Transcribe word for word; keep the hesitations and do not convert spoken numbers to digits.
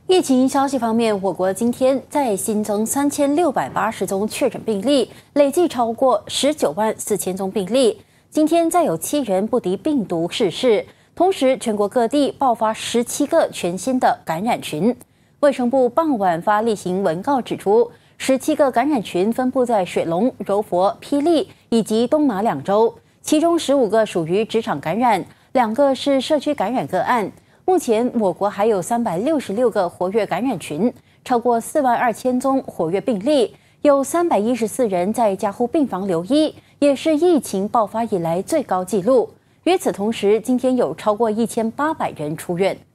疫情消息方面，我国今天再新增三千六百八十宗确诊病例，累计超过十九万四千宗病例。今天再有七人不敌病毒逝世，同时全国各地爆发十七个全新的感染群。卫生部傍晚发例行文告指出，十七个感染群分布在水龙、柔佛、霹雳以及东马两州，其中十五个属于职场感染，两个是社区感染个案。目前，我国还有三百六十六个活跃感染群，超过四万二千宗活跃病例，有三百一十四人在加护病房留医，也是疫情爆发以来最高纪录。与此同时，今天有超过一千八百人出院。